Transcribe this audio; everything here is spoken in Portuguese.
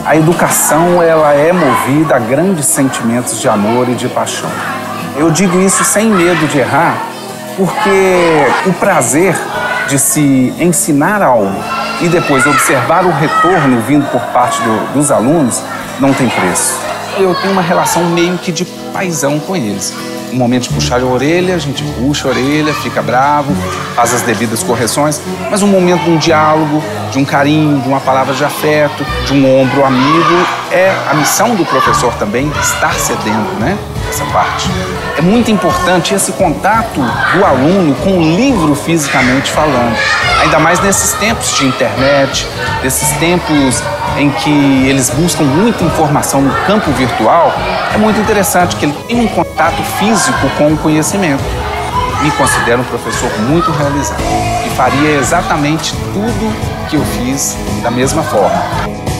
A educação, ela é movida a grandes sentimentos de amor e de paixão. Eu digo isso sem medo de errar, porque o prazer de se ensinar algo e depois observar o retorno vindo por parte dos alunos não tem preço. Eu tenho uma relação meio que de paizão com eles. No momento de puxar a orelha, a gente puxa a orelha, fica bravo, faz as devidas correções, mas um momento de um diálogo, de um carinho, de uma palavra de afeto, de um ombro amigo, é a missão do professor também estar cedendo, né? Essa parte. É muito importante esse contato do aluno com o livro fisicamente falando. Ainda mais nesses tempos de internet, nesses tempos em que eles buscam muita informação no campo virtual, é muito interessante que ele tenha um contato físico com o conhecimento. Me considero um professor muito realizado e faria exatamente tudo que eu fiz da mesma forma.